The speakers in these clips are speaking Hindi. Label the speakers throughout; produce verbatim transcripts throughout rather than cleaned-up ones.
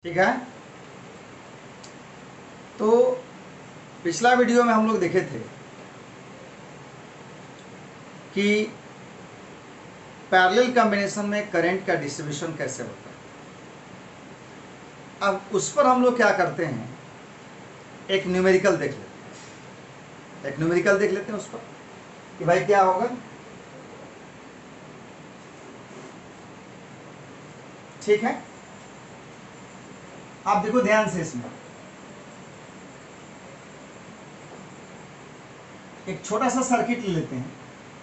Speaker 1: ठीक है। तो पिछला वीडियो में हम लोग देखे थे कि पैरेलल कॉम्बिनेशन में करंट का डिस्ट्रीब्यूशन कैसे होता है। अब उस पर हम लोग क्या करते हैं, एक न्यूमेरिकल देख लेते हैं एक न्यूमेरिकल देख लेते हैं उस पर कि भाई क्या होगा। ठीक है, आप देखो ध्यान से, इसमें एक छोटा सा सर्किट ले लेते हैं।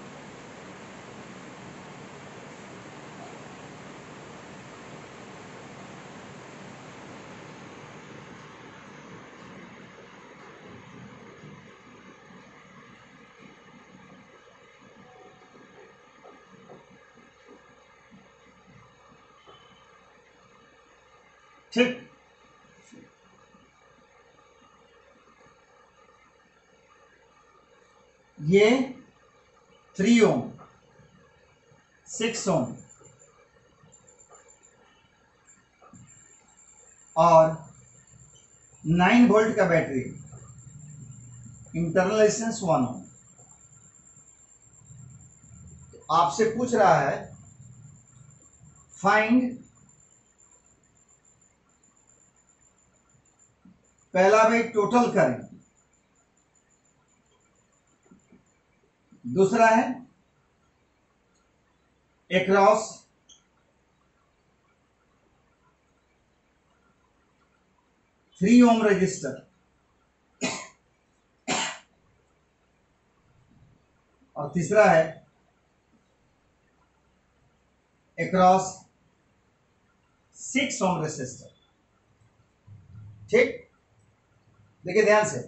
Speaker 1: ठीक, ये थ्री ओम, सिक्स ओम और नाइन वोल्ट का battery, internal resistance one ohm. आपसे पूछ रहा है फाइंड पहला भाई टोटल करंट, दूसरा है एक्रॉस थ्री ओम रजिस्टर, और तीसरा है एक्रॉस सिक्स ओम रेजिस्टर। ठीक, देखिए ध्यान से,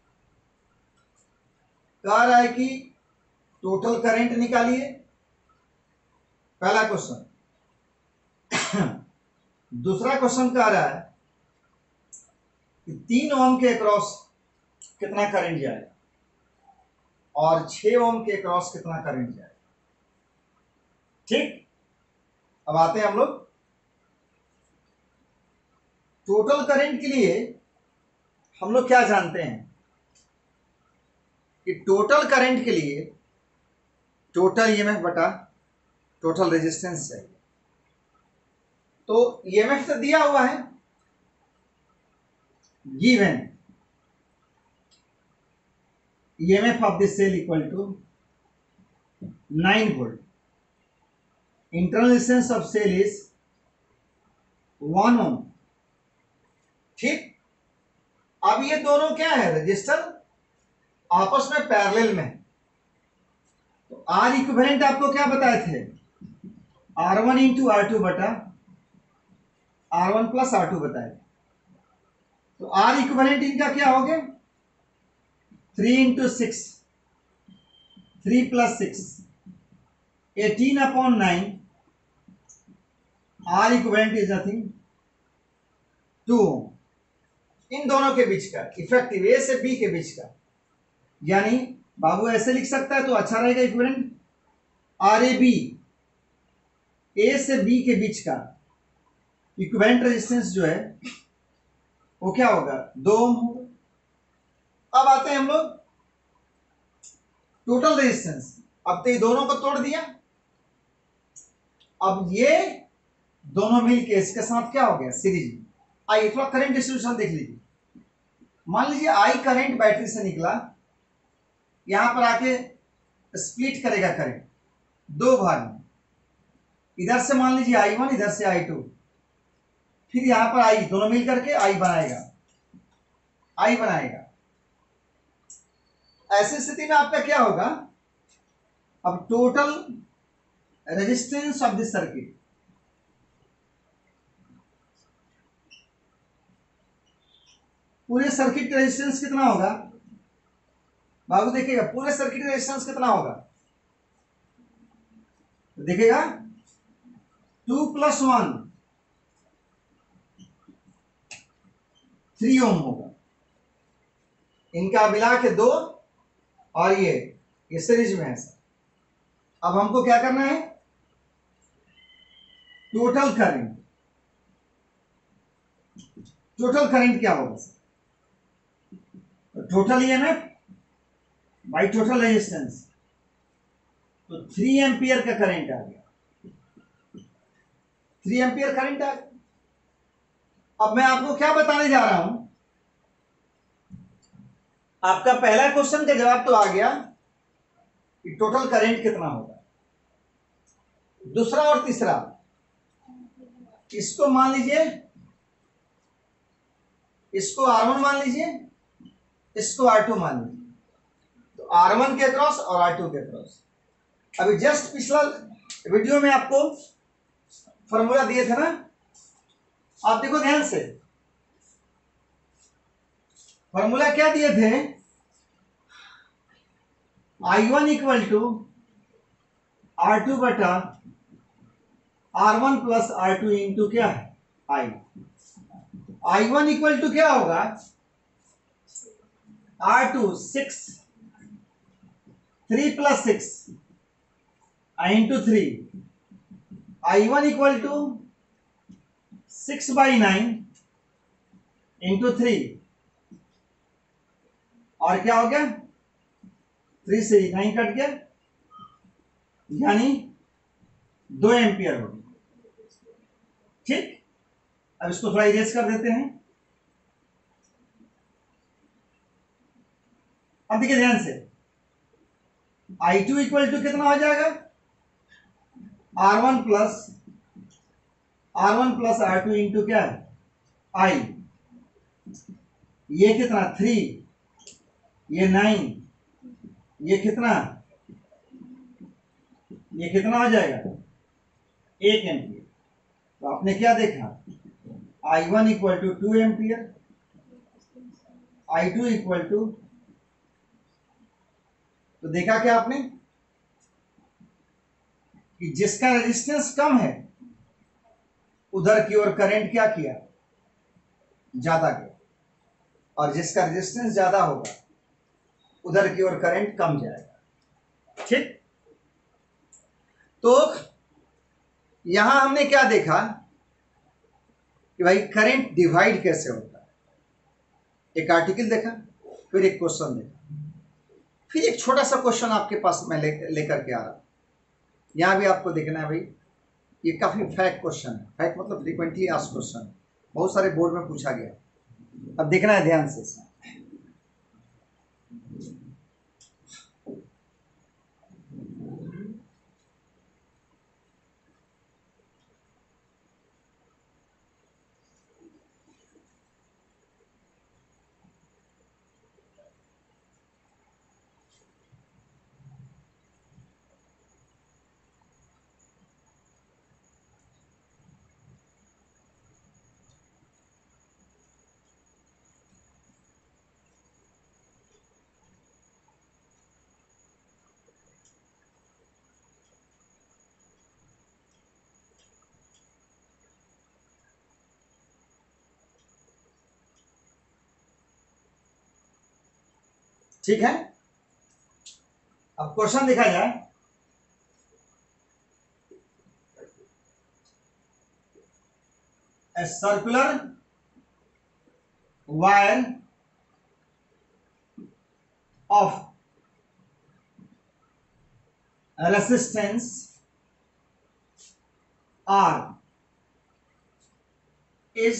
Speaker 1: कह रहा है कि टोटल करंट निकालिए, पहला क्वेश्चन। दूसरा क्वेश्चन कह रहा है कि तीन ओम के अक्रॉस कितना करंट जाएगा और छह ओम के अक्रॉस कितना करंट जाएगा। ठीक, अब आते हैं हम लोग टोटल करंट के लिए। हम लोग क्या जानते हैं कि टोटल करंट के लिए टोटल ईएमएफ बटा टोटल रेजिस्टेंस चाहिए। तो ईएमएफ तो दिया हुआ है, given EMF of this cell equal to nine volt, internal resistance of cell is one ohm. ठीक, अब ये दोनों क्या है, रजिस्टर आपस में पैरेलल में। तो आर इक्विवेलेंट आपको क्या बताए थे, R one into R two बटा R one plus R two बताए। तो आर इक्विवेलेंट इनका क्या हो गया, three into six, three plus six, eighteen upon nine. R equivalent is nothing two. इन दोनों के बीच का इफेक्टिव, ए से बी के बीच का, यानी बाबू ऐसे लिख सकता है तो अच्छा रहेगा equivalent, R A B, A से बी के बीच का इक्विवेलेंट रेजिस्टेंस जो है वो क्या होगा, दो ओम होगा। अब आते हैं हम लोग टोटल रेजिस्टेंस। अब तो ये दोनों को तोड़ दिया, अब ये दोनों मिलके इसके साथ क्या हो गया, सीरीज में। आइए थोड़ा करंट डिस्ट्रीब्यूशन देख लीजिए। मान लीजिए आई करंट बैटरी से निकला, यहां पर आके स्प्लिट करेगा करंट दो भाग में। इधर से मान लीजिए आई वन, इधर से आई टू, फिर यहां पर आई, दोनों मिल करके आई बनाएगा, आई बनाएगा। ऐसी स्थिति में आपका क्या होगा, अब total resistance of this circuit, पूरे सर्किट का रेजिस्टेंस कितना होगा बाबू, देखिएगा पूरे सर्किट का रेजिस्टेंस कितना होगा, तो देखिएगा two plus one three ohm होगा, इनका मिला के दो, और ये ये सीरीज में है। अब हमको क्या करना है, टोटल करंट टोटल करंट क्या होगा sir? Total EMF by total resistance, तो थ्री एम्पियर का करंट आ गया, थ्री एम्पियर करंट आ गया। अब मैं आपको क्या बताने जा रहा हूं, आपका पहला क्वेश्चन का जवाब तो आ गया कि टोटल करंट कितना होगा। दूसरा और तीसरा, इसको मान लीजिए, इसको आर वन मान लीजिए, इसको आर टू मान लीजिए, तो आर वन के क्रॉस और आर टू के क्रॉस। अभी जस्ट पिछला वीडियो में आपको फॉर्मूला दिए थे ना, आप देखो ध्यान से, फॉर्मूला क्या दिए थे, I one equal to R two बटा R one plus R two into क्या है I. I one equal to क्या होगा, R two six, three plus six into three, I one equal to six by nine into three, और क्या हो गया, थ्री से नाइन कट गया, यानी दो एम्पियर हो गया। ठीक, अब इसको थोड़ा इरेज कर देते हैं। अब देखिए ध्यान से, आई टू इक्वल टू कितना हो जाएगा, R one plus R one plus R two into क्या है आई, ये कितना थ्री, ये नाइन, ये कितना, ये कितना हो जाएगा एक एम्पियर। तो आपने क्या देखा, I one equal to two ampere, I two equal to, तो देखा क्या आपने कि जिसका रेजिस्टेंस कम है उधर की ओर करंट क्या किया, ज्यादा किया, और जिसका रेजिस्टेंस ज्यादा होगा उधर की ओर करंट कम जाएगा। ठीक, तो यहां हमने क्या देखा कि भाई करंट डिवाइड कैसे होता है, एक आर्टिकल देखा, फिर एक क्वेश्चन देखा, फिर एक छोटा सा क्वेश्चन आपके पास मैं लेकर ले के आ रहा। यहां भी आपको देखना है भाई, ये काफी फैक्ट क्वेश्चन है, फैक्ट मतलब फ्रीक्वेंटली आस्क्ड क्वेश्चन, बहुत सारे बोर्ड में पूछा गया। अब देखना है ध्यान से इसमें, ठीक है। अब क्वेश्चन देखा जाए, a circular wire of resistance R is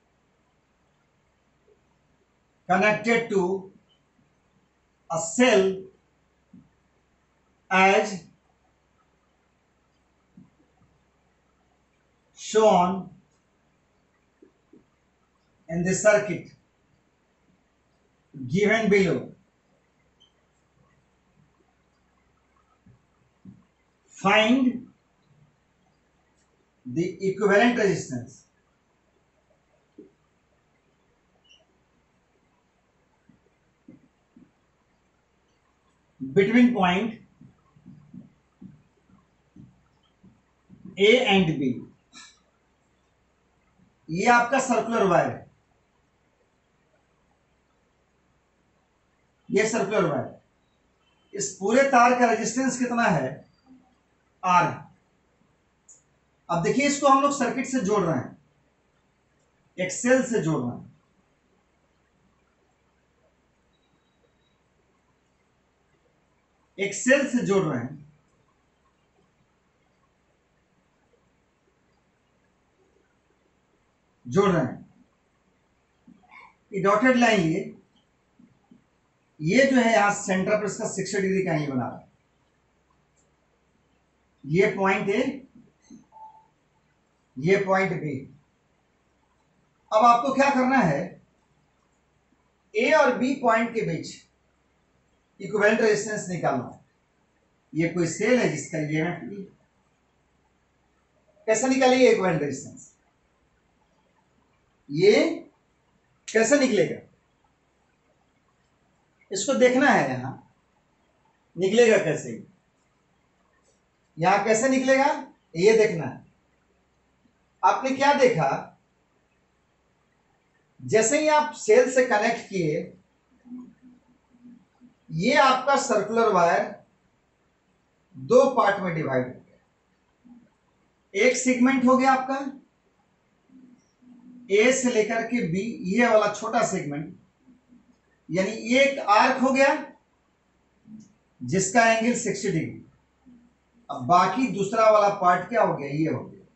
Speaker 1: connected to a cell as shown in the circuit given below. Find the equivalent resistance. Between point A and B. ये आपका सर्कुलर वायर है, ये सर्कुलर वायर, इस पूरे तार का रेजिस्टेंस कितना है, आर। अब देखिए इसको हम लोग सर्किट से जोड़ रहे हैं, एक्सेल से जोड़ना है, एक्सेल से जोड़ रहे हैं, जोड़ रहे हैं। ये डॉटेड लाइन लिए, ये जो है यहां सेंटर पर इसका सिक्सटी डिग्री का एंगल बना रहा है। ये पॉइंट ए, ये पॉइंट बी। अब आपको क्या करना है, ए और बी पॉइंट के बीच इक्विवेलेंट रेजिस्टेंस निकालना है। ये कोई सेल है जिसका ईएमएफ बी, कैसे निकालिए इक्विवेलेंट रेजिस्टेंस, ये कैसे निकलेगा इसको देखना है। यहां निकलेगा कैसे, यहां कैसे निकलेगा ये देखना है। आपने क्या देखा, जैसे ही आप सेल से कनेक्ट किए, ये आपका सर्कुलर वायर दो पार्ट में डिवाइड हो गया। एक सेगमेंट हो गया आपका ए से लेकर के बी, ये वाला छोटा सेगमेंट, यानी ये एक आर्क हो गया जिसका एंगल सिक्सटी डिग्री। अब बाकी दूसरा वाला पार्ट क्या हो गया, ये हो गया,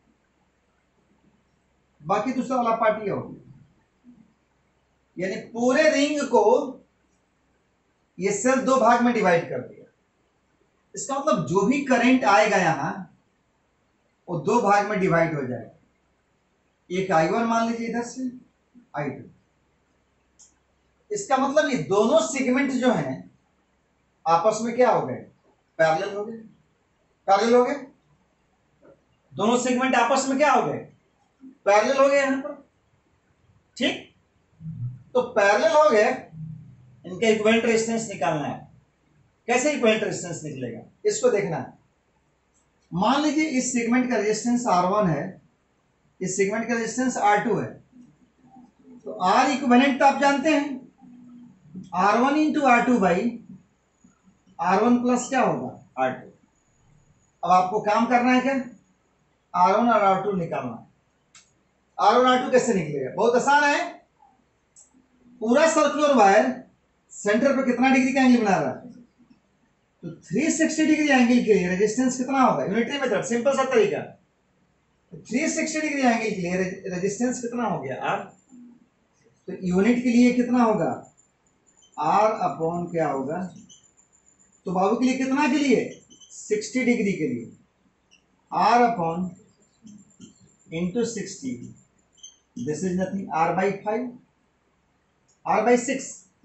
Speaker 1: बाकी दूसरा वाला पार्ट ये हो गया। यानी पूरे रिंग को ये सेल दो भाग में डिवाइड कर दिया। इसका मतलब जो भी करंट आएगा यहां वो दो भाग में डिवाइड हो जाएगा। एक आई वन मान लीजिए, इधर से आई टू। इसका मतलब ये दोनों सेगमेंट जो हैं आपस में क्या हो गए, पैरेलल हो गए। पैरेलल हो गए, दोनों सेगमेंट आपस में क्या हो गए, पैरेलल हो गए यहां पर। ठीक, तो पैरेलल हो गए, इनका इक्विवेलेंट रेजिस्टेंस निकालना है। कैसे इक्विवेलेंट रेजिस्टेंस निकलेगा इसको देखना है। मान लीजिए इस सेगमेंट का रेजिस्टेंस आर वन है, इस सेगमेंट का रेजिस्टेंस आर टू है, तो आर इक्विवेलेंट तो आप जानते हैं, R one into R two by R one plus क्या होगा आर टू। अब आपको काम करना है क्या, आर वन और आर टू निकालना है। आर वन आर टू कैसे निकलेगा, बहुत आसान है। पूरा सर्कुलर वायर सेंटर पर कितना डिग्री का एंगल बना रहा है, तो थ्री सिक्सटी डिग्री एंगल के लिए रेजिस्टेंस कितना होगा, यूनिटरी मेथड, सिंपल सा तरीका। थ्री सिक्सटी डिग्री एंगल के लिए रेजिस्टेंस कितना हो गया आर, तो यूनिट के लिए कितना होगा आर अपॉन क्या होगा, तो बाबू के लिए कितना के लिए सिक्सटी डिग्री के लिए R upon into sixty, this is nothing R by five, R by six,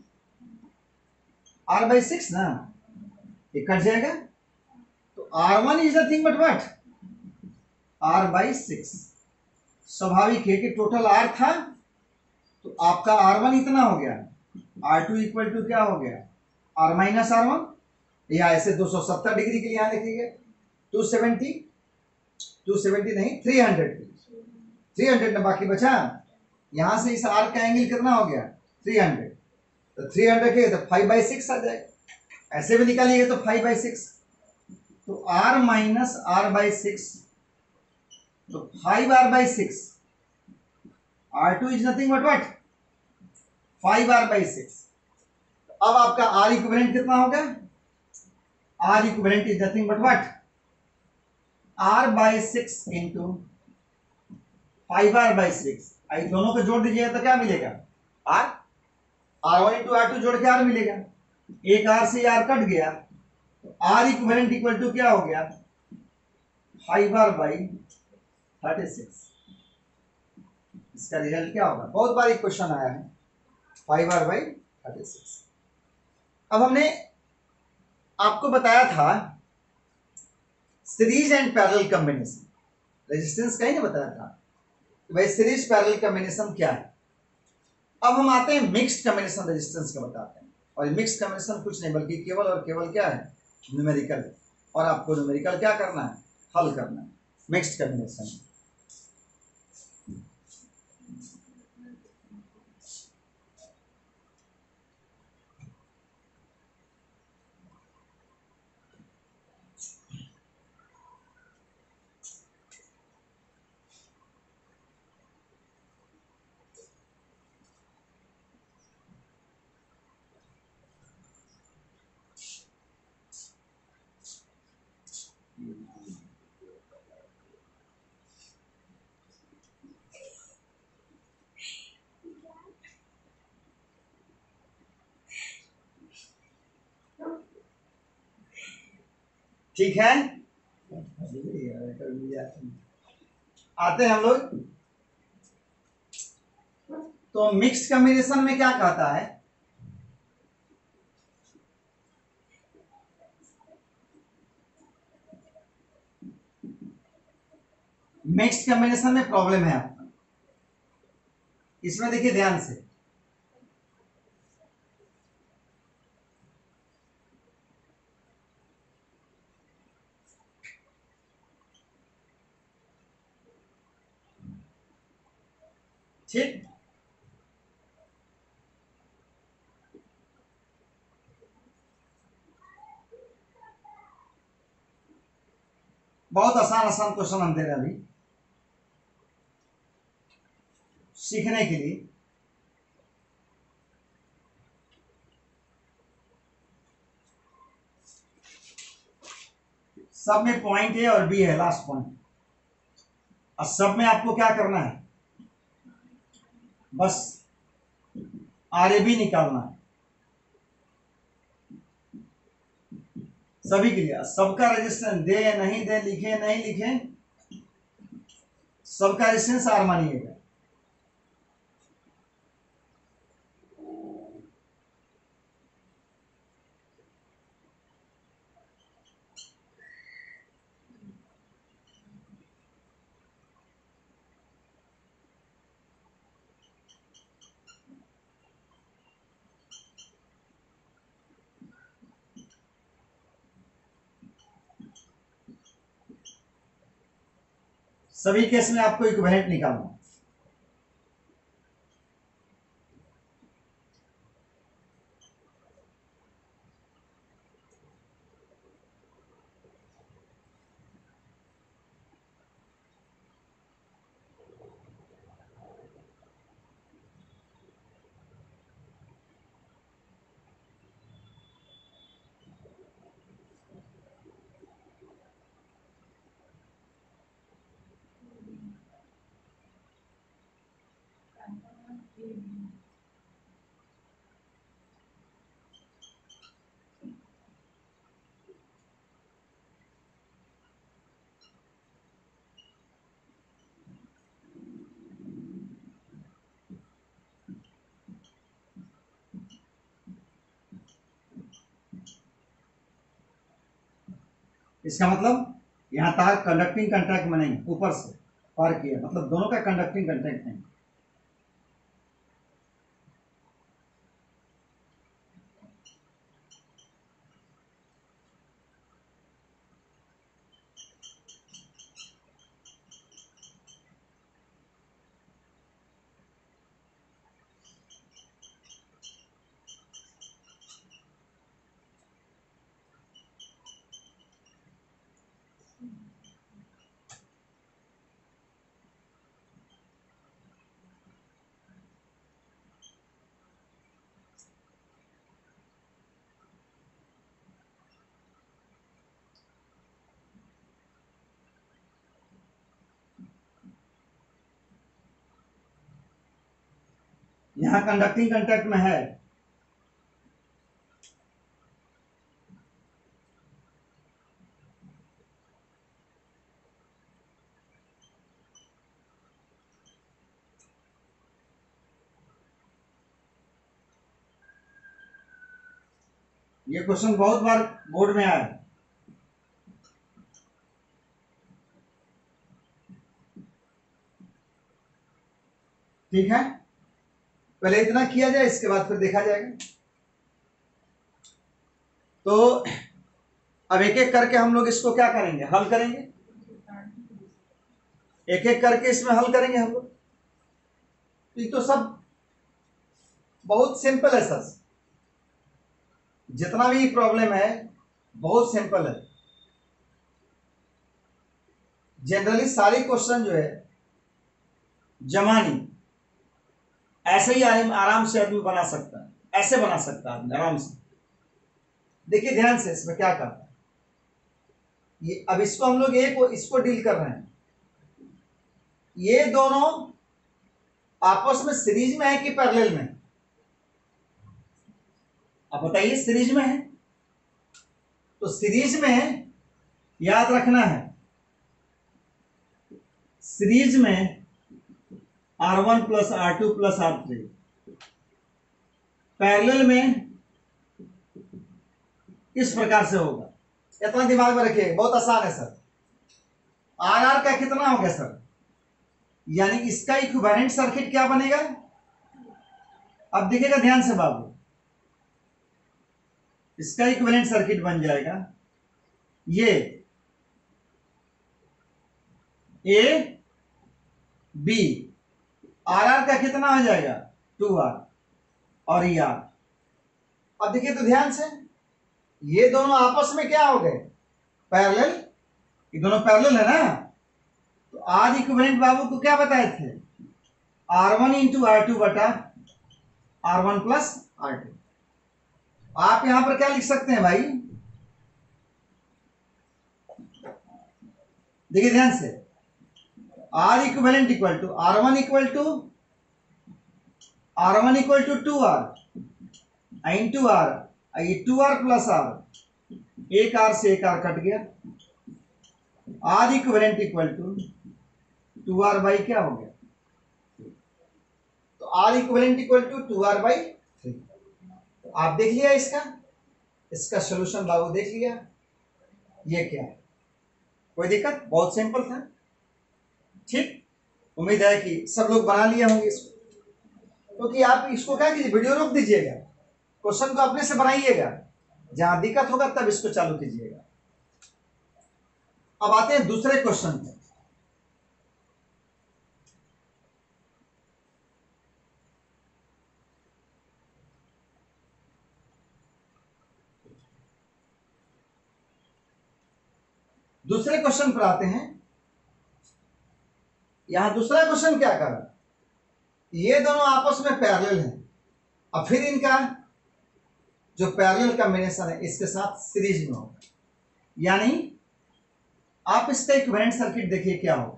Speaker 1: R by six ना, ये कट जाएगा। तो R one is nothing but what, R by six. स्वाभाविक है कि टोटल आर था तो आपका आर वन इतना हो गया, आर टू इक्वल टू क्या हो गया आर माइनस आर वन, या ऐसे दो सौ सत्तर डिग्री के लिए यहां लिखिएगा टू सेवेंटी, टू सेवेंटी नहीं थ्री हंड्रेड, थ्री हंड्रेड ना बाकी बचा, यहां से इस आर का एंगल कितना हो गया थ्री हंड्रेड, तो थ्री हंड्रेड के तो फाइव बाई सिक्स आ जाएगा। ऐसे भी निकालिएगा तो फाइव बाई सिक्स, तो R minus R by six, तो five R by six, R two is nothing but what five R by six. अब आपका आर इक्विवेलेंट कितना होगा, R equivalent is nothing but what R by six into five R by six. आई दोनों को जोड़ दीजिएगा तो क्या मिलेगा R, R one into R two जोड़ के आर मिलेगा, एक आर से आर कट गया, तो आर इक्विवेलेंट इक्वल टू क्या हो गया five R by thirty six. इसका रिजल्ट क्या होगा, बहुत बार एक क्वेश्चन आया है, five R by thirty six. अब हमने आपको बताया था series and parallel combination, resistance का ही ना बताया था, भाई सीरीज पैरेलल कॉम्बिनेशन क्या है। अब हम आते हैं मिक्स्ड कॉम्बिनेशन रेजिस्टेंस का बताते हैं। और मिक्स्ड कॉम्बिनेशन कुछ नहीं बल्कि केवल और केवल क्या है न्यूमेरिकल, और आपको न्यूमेरिकल क्या करना है हल करना है मिक्स्ड कॉम्बिनेशन। ठीक है, आते हैं हम लोग। तो मिक्स कॉम्बिनेशन में क्या कहता है, मिक्स कॉम्बिनेशन में प्रॉब्लम है आपका, इसमें देखिए ध्यान से। ठीक, बहुत आसान आसान क्वेश्चन हम दे रहे हैं अभी सीखने के लिए। सब में पॉइंट ए और बी है, लास्ट पॉइंट। और सब में आपको क्या करना है, बस आर ए बी निकालना है सभी के लिए। सबका रेजिस्टेंस दे नहीं दे, लिखे नहीं लिखे, सबका रेजिस्टेंस आर मानिएगा। सभी केस में आपको इक्विवेलेंट निकालना है। इसका मतलब यहां तार कंडक्टिंग कंटैक्ट में नहीं, ऊपर से पार किया, मतलब दोनों का कंडक्टिंग कंटैक्ट नहीं। यहां कंडक्टिंग कंटैक्ट में है, ये क्वेश्चन बहुत बार बोर्ड में आया है। ठीक है, पहले इतना किया जाए, इसके बाद फिर देखा जाएगा। तो अब एक एक करके हम लोग इसको क्या करेंगे, हल करेंगे, एक एक करके इसमें हल करेंगे हम लोग। तो ये तो सब बहुत सिंपल है सर, जितना भी प्रॉब्लम है बहुत सिंपल है। जनरली सारे क्वेश्चन जो है जमानी ऐसे ही आराम से आदमी बना सकता है, ऐसे बना सकता है आदमी आराम से। देखिए ध्यान से, इसमें क्या करता है ये, अब इसको हम लोग एक इसको डील कर रहे हैं। ये दोनों आपस में सीरीज में है कि पैरेलल में, अब बताइए। सीरीज में है, तो सीरीज में है याद रखना है सीरीज में R one plus R two plus R three, parallel में इस प्रकार से होगा। इतना दिमाग में रखिएगा, बहुत आसान है सर। आर आर का कितना हो गया सर, यानी इसका इक्विवेलेंट सर्किट क्या बनेगा। अब देखिएगा ध्यान से बाबू, इसका इक्विवेलेंट सर्किट बन जाएगा ये ए बी, आर आर का कितना हो जाएगा टू आर और ई आर। अब देखिए तो ध्यान से, ये दोनों आपस में क्या हो गए पैरेलल, ये दोनों पैरेलल है ना। तो आर इक्विवेलेंट बाबू को क्या बताए थे, R one into R two बटा R one plus R two. आप यहां पर क्या लिख सकते हैं भाई, देखिए ध्यान से, R equivalent equal to R one equal to R one equal to two R into R, ये टू आर प्लस आर, एक आर से एक आर कट गया, R equivalent equal to two R by क्या हो गया, तो R equivalent equal to two R by three. तो आप देख लिया इसका, इसका सोल्यूशन बाबू देख लिया, ये क्या है, कोई दिक्कत, बहुत सिंपल था। ठीक, उम्मीद है कि सब लोग बना लिए होंगे इसको। क्योंकि तो आप इसको क्या कीजिए, वीडियो रोक दीजिएगा, क्वेश्चन को अपने से बनाइएगा, जहां दिक्कत होगा तब इसको चालू कीजिएगा। अब आते हैं दूसरे क्वेश्चन पे। दूसरे क्वेश्चन पर आते हैं। यहां दूसरा क्वेश्चन क्या कर रहा है, ये दोनों आपस में पैरेलल हैं, अब फिर इनका जो पैरेलल कॉम्बिनेशन है इसके साथ सीरीज में होगा। यानी आप इसका इक्विवेलेंट सर्किट देखिए क्या होगा,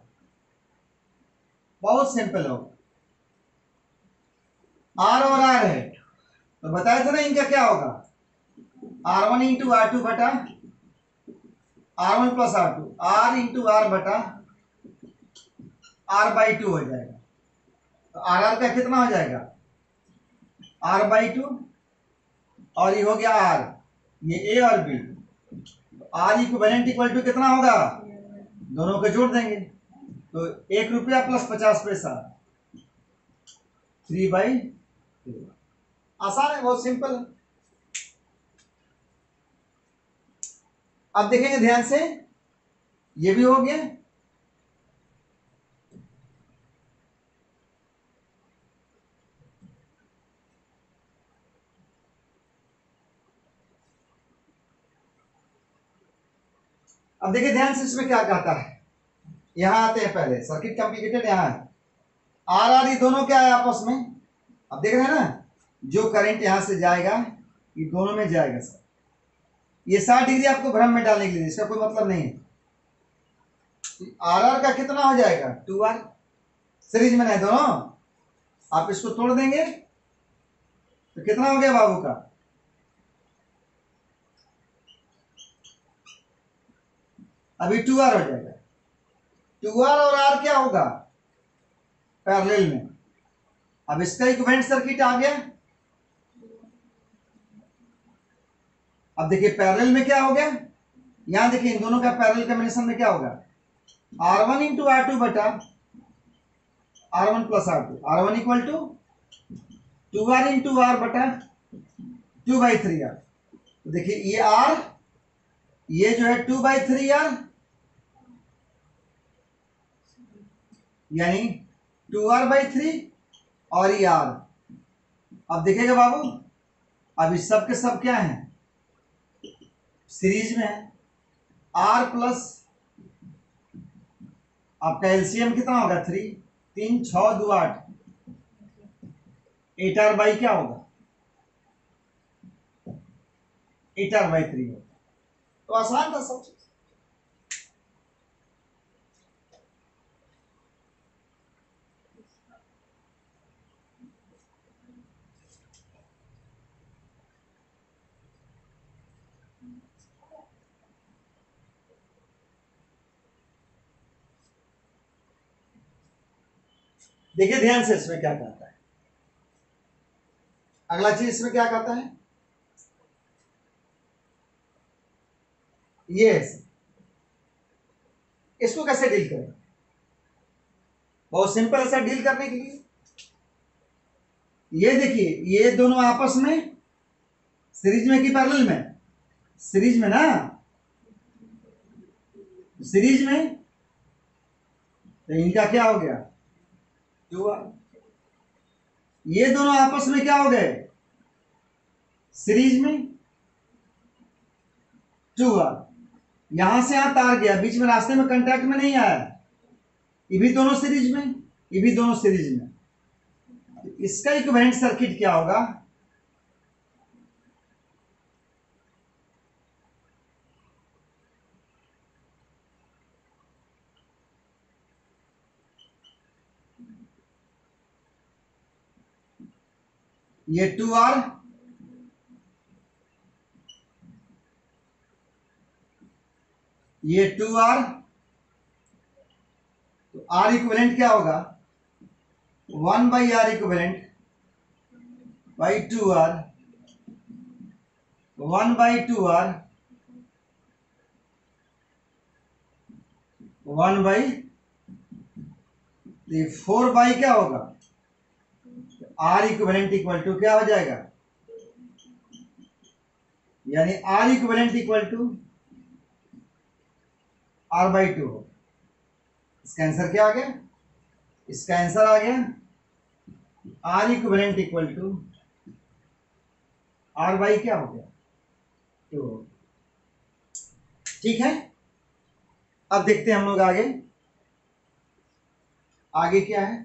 Speaker 1: बहुत सिंपल होगा। आर और आर है, तो बताया था ना इनका क्या होगा, R one into R two बटा R one plus R two, R into R बटा आर बाई टू हो जाएगा। तो आर आर का कितना हो जाएगा, आर बाई टू, और ये हो गया आर, ये ए और बी, तो आर इक्विवेलेंट इक्वल टू कितना होगा, दोनों को जोड़ देंगे, तो एक रुपया प्लस पचास पैसा, थ्री बाई थ्री। आसान है, बहुत सिंपल है। अब देखेंगे ध्यान से, ये भी हो गया। अब देखिए ध्यान से, इसमें क्या कहता है, यहां आते हैं, पहले सर्किट कॉम्प्लिकेटेड यहां है, आर आर ये दोनों क्या है आपस में। अब देख रहे हैं ना, जो करंट यहां से जाएगा ये दोनों में जाएगा सर, ये साठ डिग्री आपको भ्रम में डालने के लिए, इसका कोई मतलब नहीं है। आर आर का कितना हो जाएगा, टू आर, सीरीज में नहीं दोनों, आप इसको तोड़ देंगे तो कितना हो गया बाबू का, अभी टू आर हो जाएगा। टू आर और आर क्या होगा, पैरेलल में। अब इसका इक्विवेलेंट सर्किट आ गया। अब देखिए पैरेलल में क्या हो गया, यहां देखिए इन दोनों का पैरेलल कॉम्बिनेशन में क्या होगा, R one into R two बटा R one plus R two, R one equal to two R into R बटा टू बाई थ्री आर। तो देखिए ये आर, ये जो है टू बाई थ्री आर, यानी टू आर बाई थ्री, और ये आर। अब देखिएगा बाबू, अब इस सब के सब क्या है, सीरीज में है, आर प्लस आपका एलसीएम कितना होगा, थ्री, तीन छह दो आठ, एट आर बाई क्या होगा, एट आर बाई थ्री होगा। तो आसान था सब चीज। देखिए ध्यान से इसमें क्या कहता है, अगला चीज इसमें क्या कहता है, ये इसको कैसे डील करें, बहुत सिंपल ऐसा डील करने के लिए, ये देखिए ये दोनों आपस में सीरीज में कि पैरेलल में, सीरीज में ना, सीरीज में, तो इनका क्या हो गया टू आर, ये दोनों आपस में क्या हो गए सीरीज में टू आर, यहां से यहां तार गया, बीच में रास्ते में कांटेक्ट में नहीं आया, ये भी दोनों सीरीज में, ये भी दोनों सीरीज में, तो इसका इक्विवेलेंट सर्किट क्या होगा, ये टू आर ये टू आर, तो आर इक्विवेलेंट क्या होगा one by R equivalent by two R, one by two R, one by, four by क्या होगा आर इक्विवेलेंट इक्वल टू क्या हो जाएगा, यानी R equivalent equal to R by two हो, इसका आंसर क्या आ गया, इसका आंसर आ गया R equivalent equal to R by क्या हो गया टू। ठीक है, अब देखते हैं हम लोग आगे, आगे क्या है,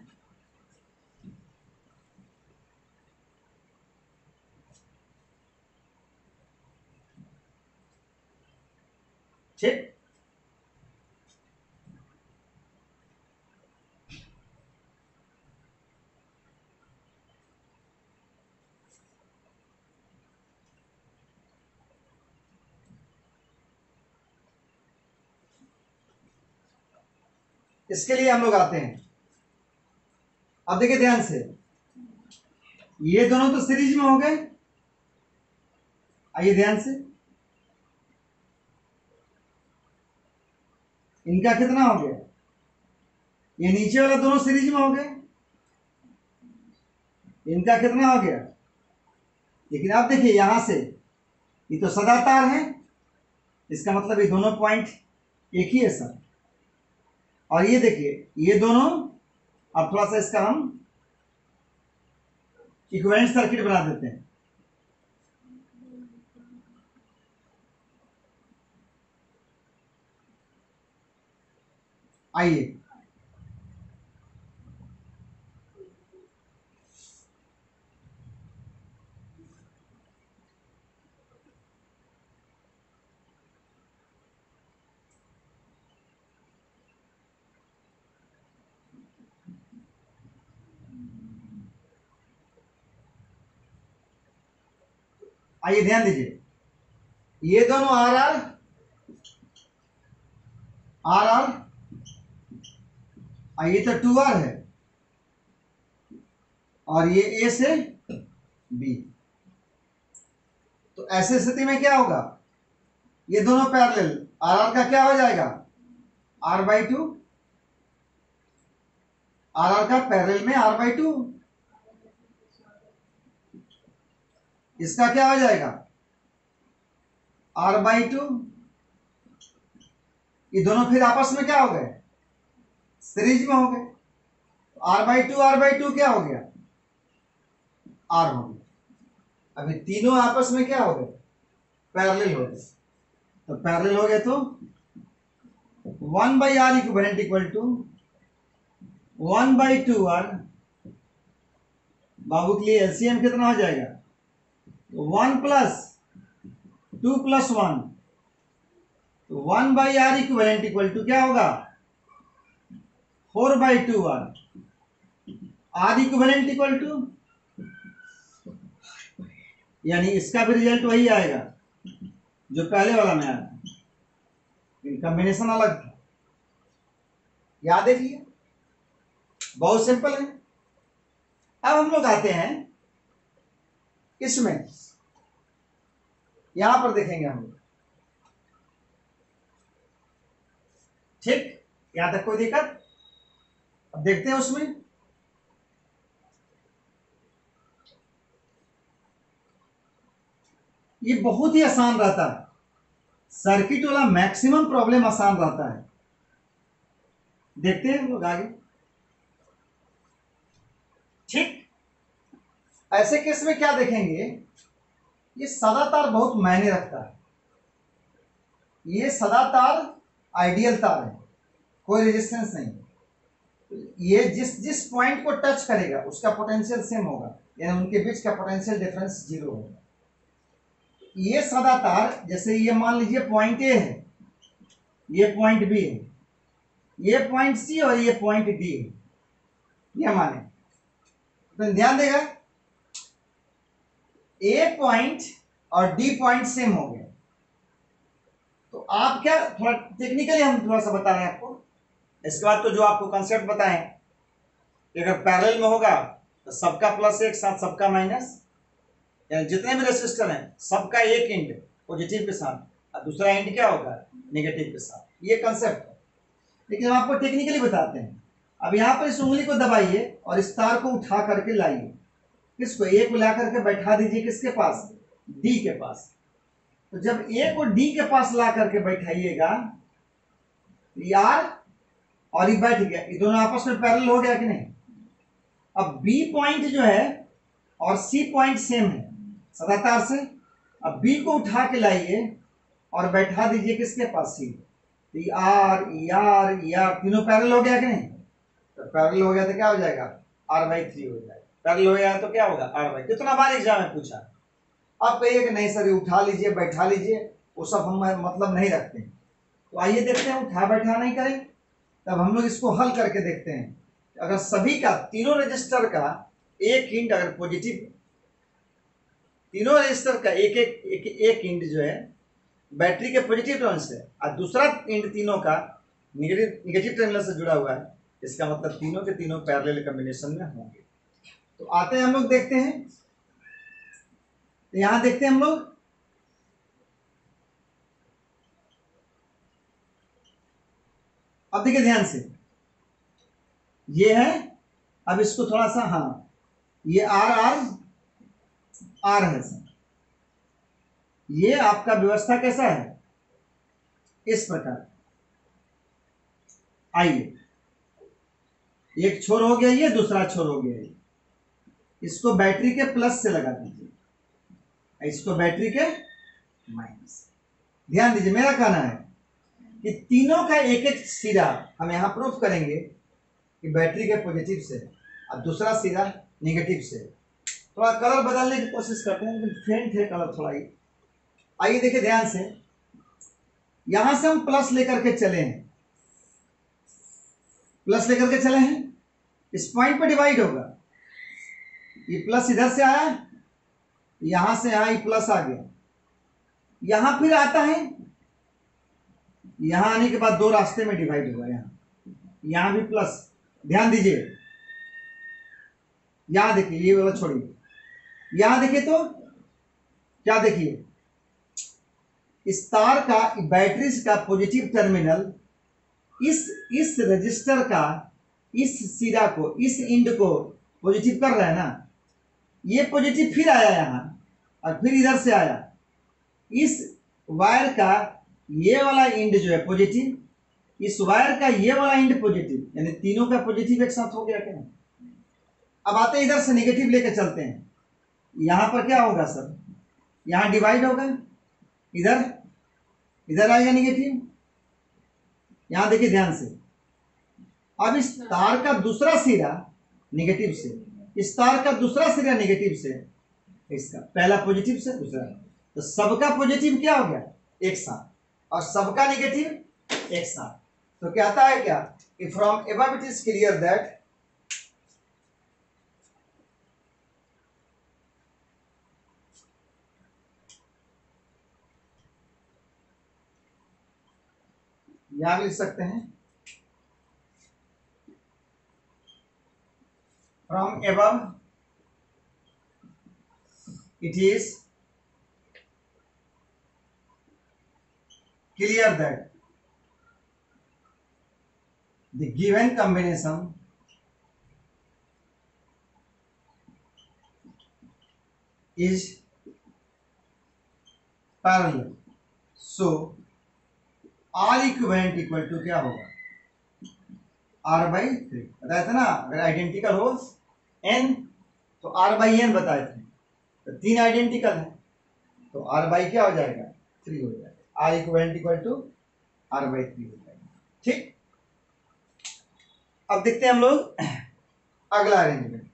Speaker 1: ठीक, इसके लिए हम लोग आते हैं, अब देखिए ध्यान से, ये दोनों तो सीरीज में हो गए, आइए ध्यान से, इनका कितना हो गया, ये नीचे वाला दोनों सीरीज में हो गए, इनका कितना हो गया, लेकिन अब देखिए यहां से ये तो सदा तार है, इसका मतलब ये दोनों पॉइंट एक ही है सर, और ये देखिए ये दोनों, अब थोड़ा सा इसका हम इक्विवेलेंट सर्किट बना देते हैं, आइए आइए ध्यान दीजिए, ये दोनों आर आर आर आर, ये तो टू आर है, और ये ए से बी, तो ऐसे स्थिति में क्या होगा, ये दोनों पैरेलल, आर आर का क्या हो जाएगा R by two, R R का पैरेलल में आर बाई टू, इसका क्या हो जाएगा आर बाई टू, ये दोनों फिर आपस में क्या हो गए सीरीज में हो गए, R by two R by two क्या हो गया आर हो गया, अभी तीनों आपस में क्या हो गए पैरेलल हो गए, तो पैरेलल हो गए तो one by R equivalent equal to one by two R, बाबू के लिए एलसीएम कितना हो जाएगा one plus two plus one, तो one by R equivalent equal to क्या होगा four by two R, R equivalent equal to, यानी इसका भी रिजल्ट वही आएगा जो पहले वाला में आया, कॉम्बिनेशन अलग था, याद है, बहुत सिंपल है। अब हम लोग आते हैं इसमें, यहां पर देखेंगे हम लोग, ठीक, यहां तक कोई दिक्कत? अब देखते हैं उसमें। ये बहुत ही आसान रहता है, सर्किट वाला मैक्सिमम प्रॉब्लम आसान रहता है। देखते हैं हम लोग आगे, ठीक। ऐसे केस में क्या देखेंगे, ये सदा तार बहुत मायने रखता है। ये सदा तार आइडियल तार है, कोई रेजिस्टेंस नहीं। ये जिस जिस पॉइंट को टच करेगा उसका पोटेंशियल सेम होगा, यानी उनके बीच का पोटेंशियल डिफरेंस जीरो होगा। ये सदा तार, जैसे ये मान लीजिए पॉइंट ए है, ये पॉइंट बी है, ये पॉइंट सी और ये पॉइंट डी है, ये माने तो ध्यान देगा, ए पॉइंट और डी पॉइंट सेम हो गया। तो आप क्या, थोड़ा टेक्निकली हम थोड़ा सा बता रहे हैं आपको। इसके बाद तो जो आपको कंसेप्ट बताएं कि अगर पैरेलल में होगा तो सबका प्लस एक साथ सबका माइनस, यानी जितने भी रेसिस्टर हैं सबका एक एंड पॉजिटिव के साथ और दूसरा एंड क्या होगा, नेगेटिव के साथ। ये कंसेप्ट है, लेकिन हम आपको टेक्निकली बताते हैं। अब यहाँ पर इस उंगली को दबाइए और इस तार को उठा करके लाइए, किसको, ए को ला करके बैठा दीजिए किसके पास, डी के पास। तो जब ए को डी के पास ला करके बैठाइएगा, यार और ये बैठ गया, ये दोनों आपस में पैरेलल हो गया कि नहीं। अब बी पॉइंट जो है और सी पॉइंट सेम है सदा तार से। अब बी को उठा के लाइए और बैठा दीजिए किसके पास, सी। आर आर आर तीनों पैरेलल हो गया कि नहीं। तो पैरेलल हो गया तो क्या हो जाएगा, आर बाई थ्री हो जाएगा। पैरेलल हो गया तो क्या होगा, आर बाई। कितना बार एग्जाम में पूछा, आप कहिए कि नहीं सर ये उठा लीजिए बैठा लीजिए, वो सब हम मतलब नहीं रखते हैं। तो आइए देखते हैं, उठा बैठा नहीं करें, तब हम लोग इसको हल करके देखते हैं। अगर सभी का, तीनों रजिस्टर का एक इंड अगर पॉजिटिव, तीनों रजिस्टर का एक एक एक, एक इंड जो है बैटरी के पॉजिटिव टर्मिनल से और दूसरा इंड तीनों का नेगेटिव नेगेटिव टर्मिनल से जुड़ा हुआ है, इसका मतलब तीनों के तीनों पैरेलल कॉम्बिनेशन में होंगे। तो आते हैं हम लोग देखते हैं, तो यहां देखते हैं हम लोग, अब देखिए ध्यान से, ये है, अब इसको थोड़ा सा, हाँ ये आर आर आर है सर। ये आपका व्यवस्था कैसा है, इस प्रकार। आइए, एक छोर हो गया ये, दूसरा छोर हो गया ये, इसको बैटरी के प्लस से लगा दीजिए, इसको बैटरी के माइनस। ध्यान दीजिए, मेरा कहना है कि तीनों का एक एक सिरा हम यहां प्रूफ करेंगे कि बैटरी के पॉजिटिव से और दूसरा सिरा नेगेटिव से। थोड़ा कलर बदलने की कोशिश करते हैं, लेकिन फेंट है कलर थोड़ा ही। आइए देखिए ध्यान से, यहां से हम प्लस लेकर के चले हैं, प्लस लेकर के चले हैं, इस पॉइंट पे डिवाइड होगा, ये प्लस इधर से आया, यहां से यहां ये प्लस आ गया, यहां फिर आता है, यहां आने के बाद दो रास्ते में डिवाइड होगा, यहां यहां भी प्लस। ध्यान दीजिए, यहां देखिए, ये वाला छोड़िए, यहां देखिए तो क्या देखिए, इस तार का, बैटरी का पॉजिटिव टर्मिनल इस इस रजिस्टर का इस सिरा को, इस इंड को पॉजिटिव कर रहा है ना, ये पॉजिटिव फिर आया यहां और फिर इधर से आया, इस वायर का ये वाला इंड जो है पॉजिटिव, इस वायर का ये वाला इंड पॉजिटिव, यानी तीनों का पॉजिटिव एक साथ हो गया क्या। अब आते हैं इधर से नेगेटिव लेके चलते हैं, यहां पर क्या होगा सर, यहां डिवाइड होगा, इधर इधर आएगा नेगेटिव, यहां देखिए ध्यान से। अब इस तार का दूसरा सिरा नेगेटिव से, इस तार का दूसरा सिरा नेगेटिव से, इसका पहला पॉजिटिव से दूसरा, तो सबका पॉजिटिव क्या हो गया, एक साथ, और सबका नेगेटिव एक साथ। तो कहता है क्या कि from above it is clear that यहां भी लिख सकते हैं, from above it is clear that the given combination is parallel. So R equivalent equal to क्या होगा, R बाई थ्री बताया था ना, अगर आइडेंटिकल हो n तो R बाई एन बताए थे, तो तीन आइडेंटिकल है तो R बाई क्या हो जाएगा, थ्री हो जाएगा, R equivalent equal to R by three हो जाएगा। ठीक, अब देखते हैं हम लोग अगला अरेंजमेंट।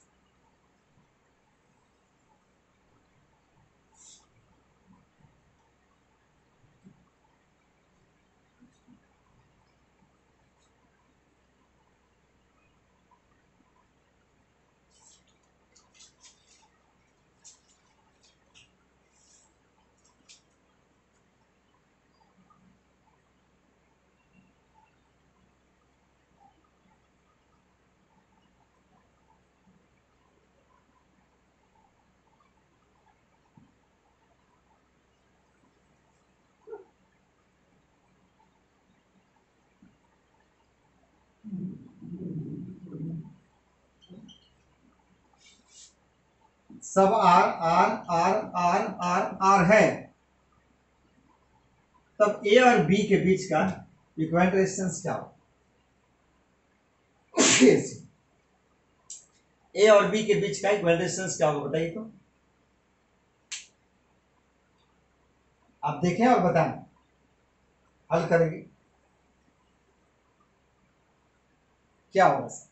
Speaker 1: सब R R R R R R है, तब ए और बी के बीच का इक्विवेलेंट रेजिस्टेंस क्या हो, ए और बी के बीच का इक्विवेलेंट रेजिस्टेंस क्या होगा बताइए तो, आप देखें और बताएं, हल करेंगे क्या होगा सर।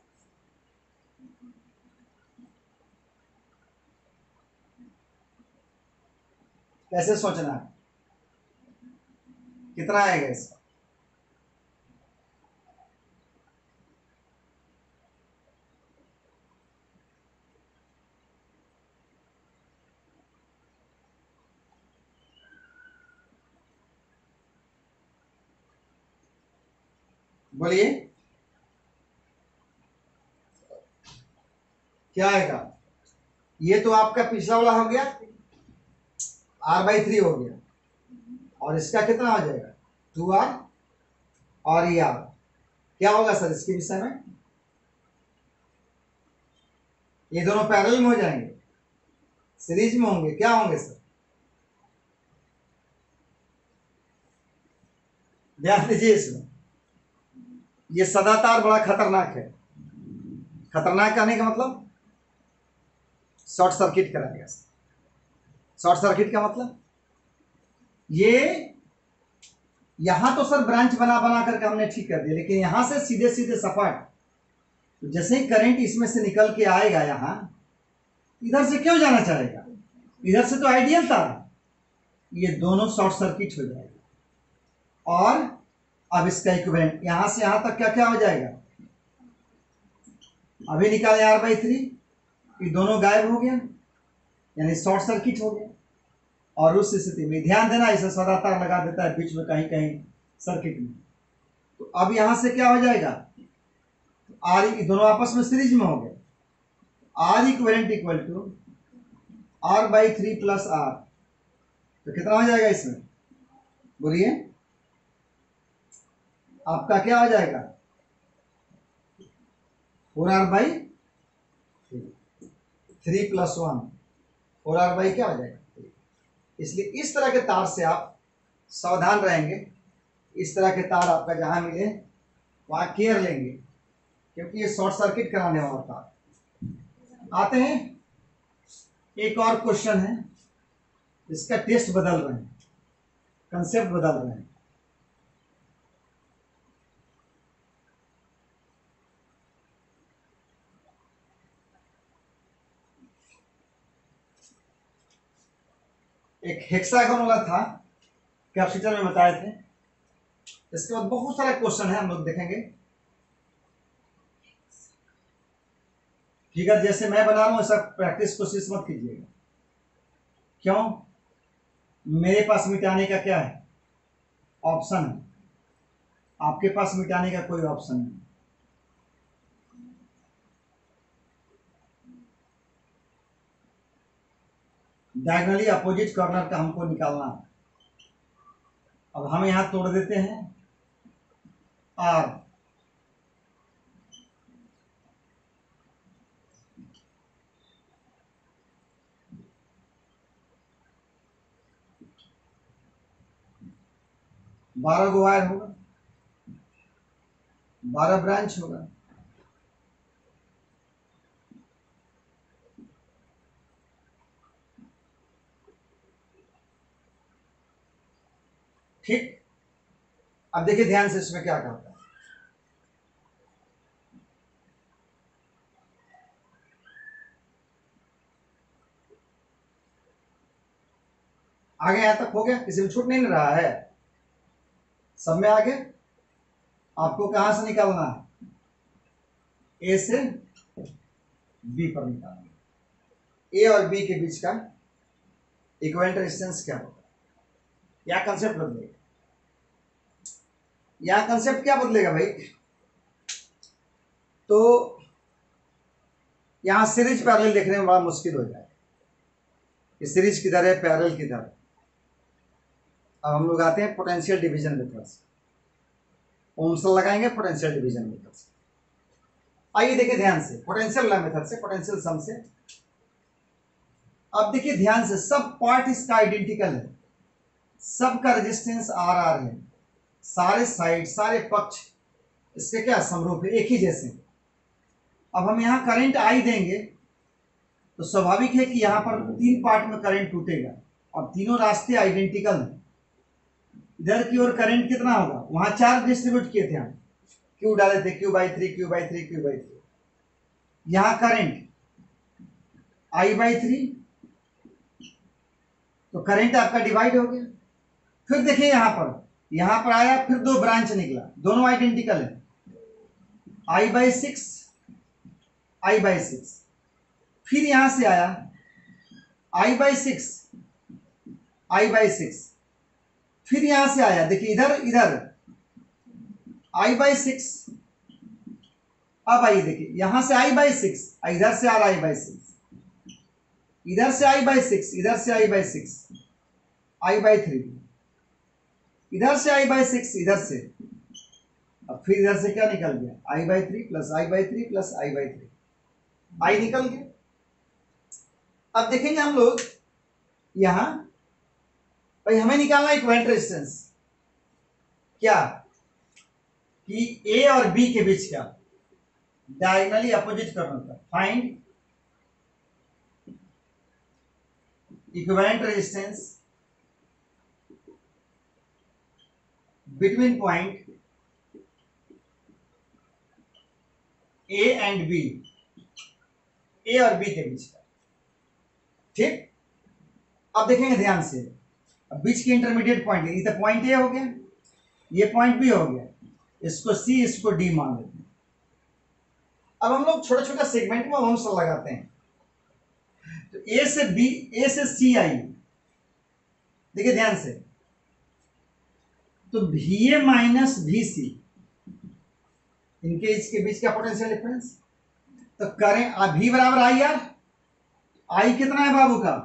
Speaker 1: कैसे सोचना है, कितना आएगा इसका, बोलिए क्या आएगा। ये तो आपका पिछला वाला हो गया, आर बाई थ्री हो गया, और इसका कितना हो जाएगा, टू आर, और ये आर क्या होगा सर इसके विषय में, ये दोनों पैरेलल में हो जाएंगे, सीरीज में होंगे, क्या होंगे सर, ध्यान दीजिए इसमें, ये सदातार बड़ा खतरनाक है। खतरनाक कहने का मतलब शॉर्ट सर्किट कराएगा। शॉर्ट सर्किट का मतलब ये यहां तो सर ब्रांच बना बना करके हमने ठीक कर दिया, लेकिन यहां से सीधे सीधे सपाट, तो जैसे ही करंट इसमें से निकल के आएगा यहां, इधर से क्यों जाना चाहेगा, इधर से तो आइडियल था, ये दोनों शॉर्ट सर्किट हो जाएगा। और अब इसका इक्विवेलेंट यहां से यहां तक क्या क्या हो जाएगा, अभी निकाले आर बाई थ्री, ये दोनों गायब हो गया, यानी शॉर्ट सर्किट हो गया। और उस स्थिति में ध्यान देना, इसे सदा तार लगा देता है बीच में कहीं कहीं सर्किट में, तो अब यहां से क्या हो जाएगा, आर दोनों आपस में सीरीज में हो गए, R equivalent equal to R by three plus R, तो कितना हो जाएगा इसमें, बोलिए आपका क्या हो जाएगा, four R by three plus one, four R by क्या हो जाएगा। इसलिए इस तरह के तार से आप सावधान रहेंगे, इस तरह के तार आपका जहां मिले वहां केयर लेंगे, क्योंकि ये शॉर्ट सर्किट कराने वाला तार। आते हैं एक और क्वेश्चन है, इसका टेस्ट बदल रहे हैं, कंसेप्ट बदल रहे हैं। एक हेक्सागोन वाला था, कैपेसिटर में बताए थे। इसके बाद बहुत सारा क्वेश्चन है, हम लोग देखेंगे। फिगर जैसे मैं बना रहा हूं ऐसा प्रैक्टिस कोशिश मत कीजिएगा, क्यों, मेरे पास मिटाने का क्या है, ऑप्शन है, आपके पास मिटाने का कोई ऑप्शन नहीं। डायगनली अपोजिट कॉर्नर का हमको निकालना है। अब हम यहां तोड़ देते हैं आर, बारह गो वायर होगा, बारह ब्रांच होगा। ठीक, अब देखिए ध्यान से इसमें क्या करता है। आगे यहां तक हो गया, किसी में छूट नहीं रहा है, सब में आगे। आपको कहां से निकालना है? ए से बी पर निकालना है। ए और बी के बीच का इक्विवेलेंट रेजिस्टेंस क्या होगा? या कंसेप्ट बदलेगा, या कंसेप्ट क्या बदलेगा भाई? तो यहां सीरीज पैरेलल देखने में बड़ा मुश्किल हो जाएगा कि सीरीज किधर है, पैरेलल किधर है। अब हम लोग आते हैं पोटेंशियल डिवीजन मेथड से, ओम्स लगाएंगे पोटेंशियल डिवीजन मेथड से। आइए देखिए ध्यान से, पोटेंशियल लॉ मेथड से, पोटेंशियल सम से। अब देखिए ध्यान से, सब पार्ट इसका आइडेंटिकल है, सबका रेजिस्टेंस आर आर है, सारे साइड सारे पक्ष इसके क्या समरूप है, एक ही जैसे। अब हम यहां करंट आई देंगे तो स्वाभाविक है कि यहां पर तीन पार्ट में करंट टूटेगा और तीनों रास्ते आइडेंटिकल हैं। इधर की ओर करंट कितना होगा? वहां चार डिस्ट्रीब्यूट किए थे हम, क्यू डाले थे, Q by three, Q by three, Q by three. यहां करंट आई बाई थ्री, तो करंट आपका डिवाइड हो गया। फिर देखिए यहां पर, यहां पर आया, फिर दो ब्रांच निकला, दोनों आइडेंटिकल है, I by six, I by six. फिर यहां से आया I by six, I by six. फिर यहां से आया, देखिए इधर इधर आई बाई सिक्स। अब आइए देखिए, यहां से आई बाई सिक्स, इधर से आ रहा आई बाई सिक्स, इधर से आई बाई सिक्स, इधर से I by six, I by three, इधर से आई बाई सिक्स, इधर से। अब फिर इधर से क्या निकल गया? I by three plus I by three plus I by three, I निकल गया। अब देखेंगे हम लोग यहां, भाई हमें निकालना इक्विवेलेंट रेजिस्टेंस, क्या कि ए और बी के बीच का डायगोनली अपोजिट करना था। Find equivalent resistance between point A and B, A और बी के बीच का। ठीक, अब देखेंगे ध्यान से, अब बीच के इंटरमीडिएट पॉइंट, इधर पॉइंट ए हो गया, ये पॉइंट बी हो गया, इसको सी, इसको डी मान लेते हैं। अब हम लोग छोटा छोटा सेगमेंट में ओम्स लगाते हैं। तो ए से बी, ए से सी आई, देखिए ध्यान से, तो V A minus V C, इनके इसके बीच का पोटेंशियल डिफरेंस। तो करें वी बराबर आई आर, आई कितना है बाबू का?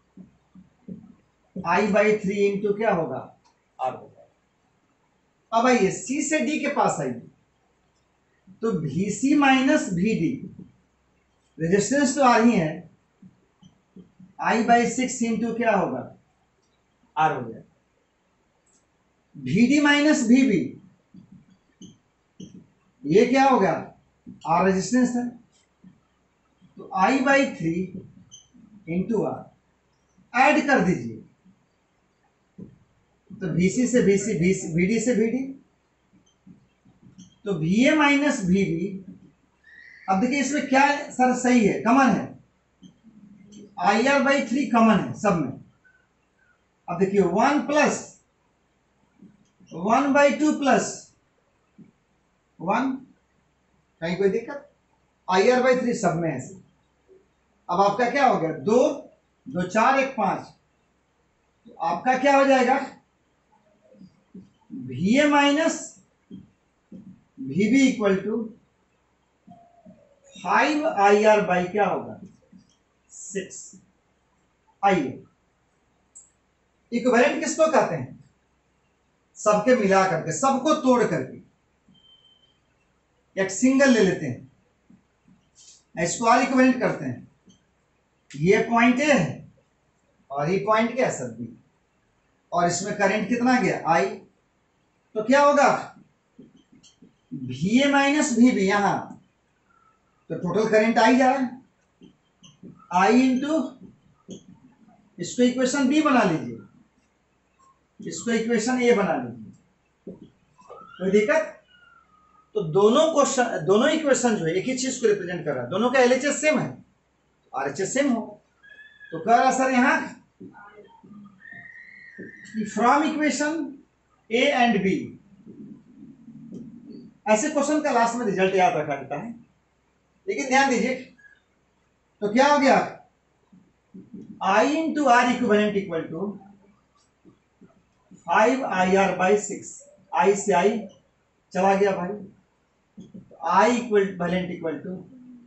Speaker 1: आई बाई थ्री इंटू क्या होगा? आर होगा। अब आइए सी से डी के पास आइए, तो V C minus V D, resistance तो आर ही है, आई बाई सिक्स इंटू क्या होगा? आर हो गया। V D minus V B, ये क्या होगा? आर रेजिस्टेंस है, तो I by three into R add कर दीजिए, तो वीसी से वीसी, वीडी से वीडी, तो V A minus V B. अब देखिए इसमें क्या है सर? सही है, कमन है, I R by three common है सब में। अब देखिए one plus one by two plus one, कहीं कोई दिक्कत? आई आर बाई थ्री सब में है। अब आपका क्या हो गया? दो दो चार एक पांच, तो आपका क्या हो जाएगा? V A minus V B equal to five I R by क्या होगा? सिक्स। आइए, इक्विवेलेंट किसको कहते हैं? सबके मिला करके, सबको तोड़ करके एक सिंगल ले लेते हैं, इसको आर इक्विवेलेंट करते हैं। ये पॉइंट ए है और ये पॉइंट क्या है सर बी, और इसमें करंट कितना गया आई, तो क्या होगा V A minus V B, यहां तो टोटल करंट आई जा रहा है, आई इंटू, इसको इक्वेशन बी बना लीजिए, इसको इक्वेशन ए बना लीजिए, कोई दिक्कत? तो दोनों क्वेश्चन, दोनों इक्वेशन जो है एक ही चीज को रिप्रेजेंट कर रहा है, दोनों का एलएचएस सेम है, आरएचएस सेम हो, तो कह रहा सर यहां from equation A and B, ऐसे क्वेश्चन का लास्ट में रिजल्ट याद रखा जाता है, लेकिन ध्यान दीजिए, तो क्या हो गया I into R equivalent equal to five I R by six, I से आई चला गया भाई, I equivalent equal to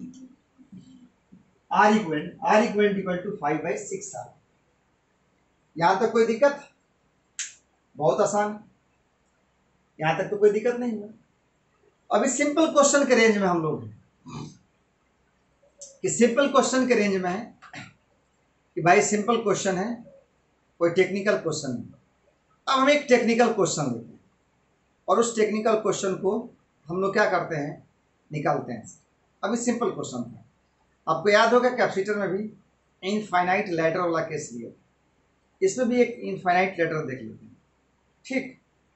Speaker 1: R equivalent, R equivalent equal to five by six R. यहां तक कोई दिक्कत? बहुत आसान, यहां तक तो कोई दिक्कत नहीं हुआ। अभी सिंपल क्वेश्चन के रेंज में हम लोग हैं, कि सिंपल क्वेश्चन के रेंज में है कि भाई सिंपल क्वेश्चन है, कोई टेक्निकल क्वेश्चन नहीं। अब हम एक टेक्निकल क्वेश्चन लेते हैं और उस टेक्निकल क्वेश्चन को हम लोग क्या करते हैं, निकालते हैं। अभी सिंपल क्वेश्चन था, आपको याद होगा कैपेसिटर में भी इनफाइनाइट लेटर वाला केस लिया, इसमें भी एक इनफाइनाइट लेटर देख लेते हैं, ठीक।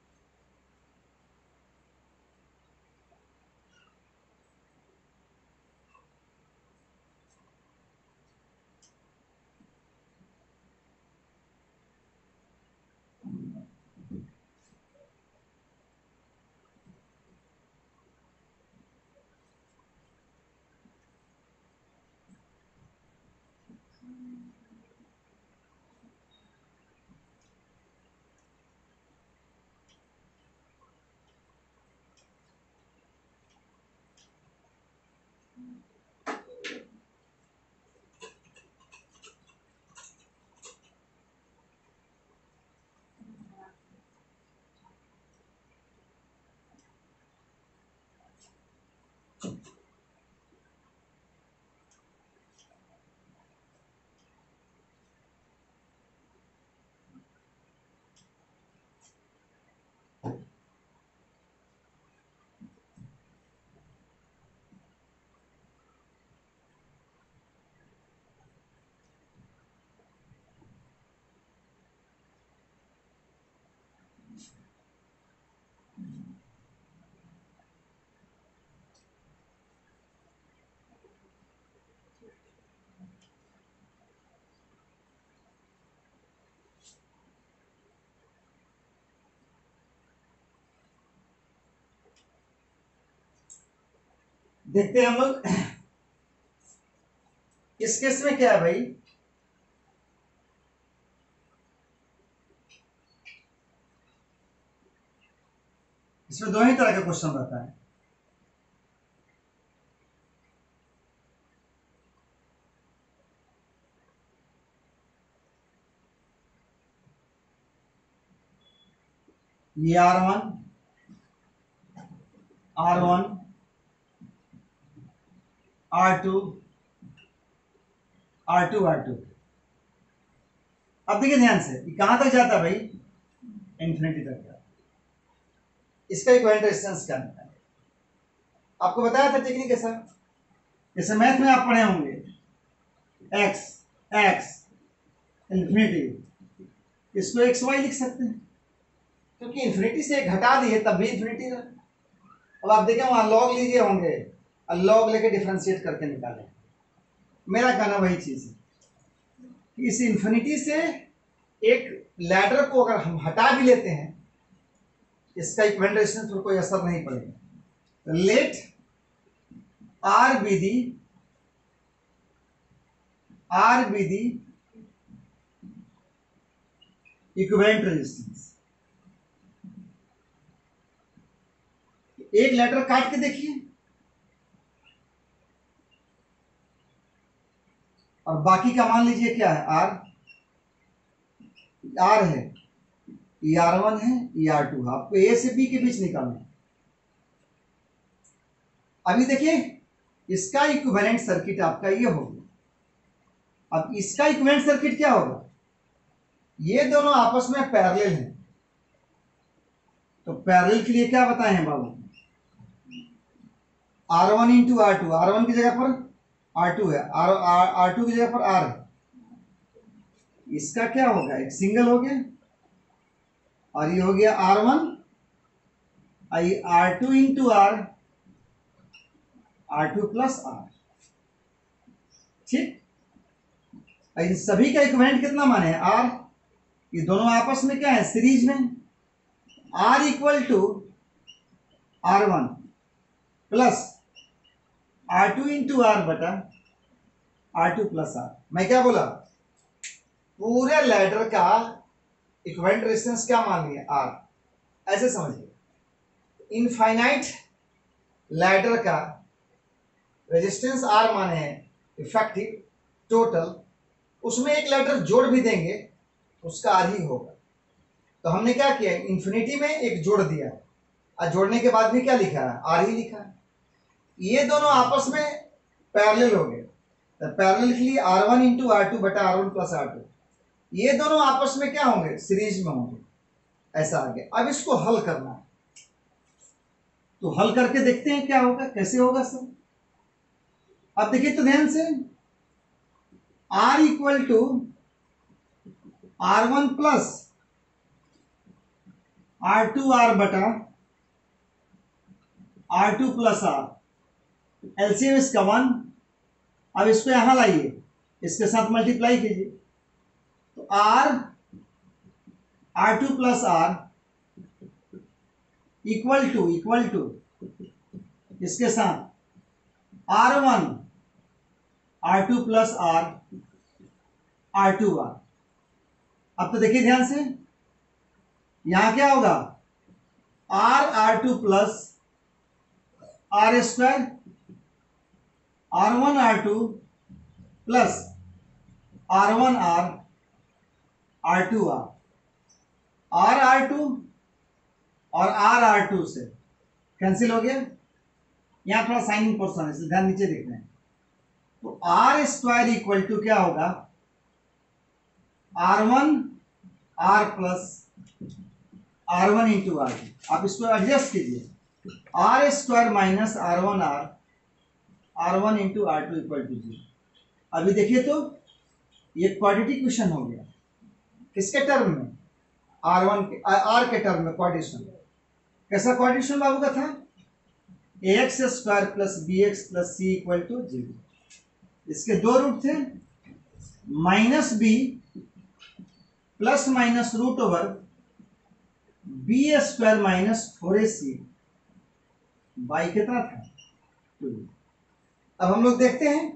Speaker 1: देखते हैं हम लोग इस केस में क्या है भाई, इसमें दो ही तरह का क्वेश्चन रहता है। ये R one, R one, R two, R two, R two. अब देखिए ध्यान से, ये कहां तक जाता है भाई, इन्फिनिटी तक जाता है। इसका इक्विवेलेंट रेजिस्टेंस क्या है, आपको बताया था टेक्निक कैसा, जैसे मैथ में आप पढ़े होंगे, एक्स एक्स इन्फिनिटी, इसको एक्स वाई लिख सकते हैं, क्योंकि इन्फिनिटी से घटा दिए तब भी इन्फिनिटी रहा। अब आप देखें वहां लॉग लीजिए होंगे, लॉग लेके डिफरेंशिएट करके निकालें, मेरा कहना वही चीज है कि इस इन्फिनिटी से एक लैडर को अगर हम हटा भी लेते हैं, इसका इक्विवेलेंट रेजिस्टेंस पर कोई असर नहीं पड़ेगा। Let R B D R B D equivalent resistance. एक लेटर काट के देखिए और बाकी का मान लीजिए क्या है, आर, आर है, ये आर वन है, ये आर टू है। आपको ए से बी के बीच निकालना है। अभी देखिए इसका इक्विवेलेंट सर्किट आपका ये होगा। अब इसका इक्विवेलेंट सर्किट क्या होगा, ये दोनों आपस में पैरेलल हैं। तो पैरेलल के लिए क्या बताए हैं बाबू, R one into R two, R one की जगह पर आर टू है, आर आर टू की जगह पर आर है। इसका क्या होगा, एक सिंगल हो गया, और ये हो गया R one, I R two into R, R two plus R. ठीक, इन सभी का इक्विवेलेंट कितना माने हैं, आर। ये दोनों आपस में क्या है, सीरीज में। R equal to R one plus R two into R बटा आर टू प्लस आर। मैं क्या बोला, पूरे लैडर का इक्विवेलेंट रेजिस्टेंस क्या मान लिया, आर। ऐसे समझिए, इनफाइनाइट लैडर का रेजिस्टेंस आर माने हैं इफेक्टिव टोटल, उसमें एक लैडर जोड़ भी देंगे उसका आर ही होगा। तो हमने क्या किया, इन्फिनिटी में एक जोड़ दिया है, और जोड़ने के बाद भी क्या लिखा है, आर ही लिखा है। ये दोनों आपस में पैरेलल हो गए। तो पैरेलल के लिए R one into R two बटा R one plus R two, ये दोनों आपस में क्या होंगे, सीरीज में होंगे। ऐसा आ गया। अब इसको हल करना है, तो हल करके देखते हैं क्या होगा, कैसे होगा सर। अब देखिए तो ध्यान से, R equal to R one plus R two R बटा R two plus R, LCM इसका वन। अब इसको यहां लाइए, इसके साथ मल्टीप्लाई कीजिए, तो R R two plus R equal to equal to इसके साथ R one R two plus R R two R. अब तो देखिए ध्यान से, यहां क्या होगा, R R two plus R square, R one R two plus R one R R two R, R R two और आर आर टू से कैंसिल हो गया। यहां थोड़ा साइनिंग पोर्शन है, इसलिए ध्यान नीचे देखना है। तो आर स्क्वायर इक्वल टू क्या होगा, R one R plus R one into R two. आप इसको एडजस्ट कीजिए, R square minus R one R R one into R two equal to zero. अभी देखिए तो ये क्वाड्रेटिक इक्वेशन हो गया, किसके टर्म में, आर वन के आर के टर्म में क्वाड्रेटिक। कैसा क्वाड्रेटिक बाबू का था, a x square plus b x plus c equal to zero. इसके दो रूट थे, minus b plus minus root over b square minus four a c by कितना था, टू। अब हम लोग देखते हैं,